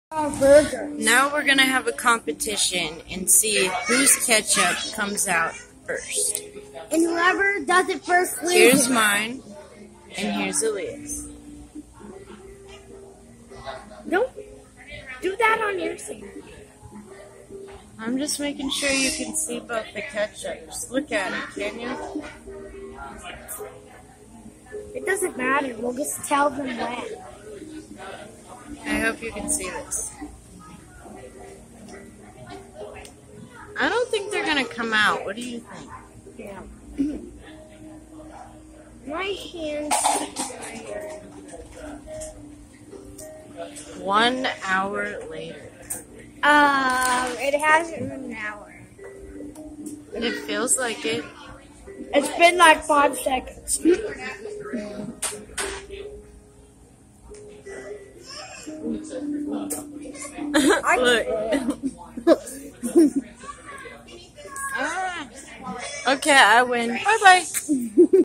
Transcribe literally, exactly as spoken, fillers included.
Burger. Now we're gonna have a competition and see whose ketchup comes out first. And whoever does it first loses. Here's mine, and here's Aaliyah's. Don't do that on your side. I'm just making sure you can see both the ketchup. Just look at it, can you? It doesn't matter. We'll just tell them when. I hope you can see this. I don't think they're gonna come out. What do you think? Yeah. My hands. One hour later. Um, it hasn't been an hour. It feels like it. It's been like five seconds. Look. Ah. Okay, I win. Bye bye.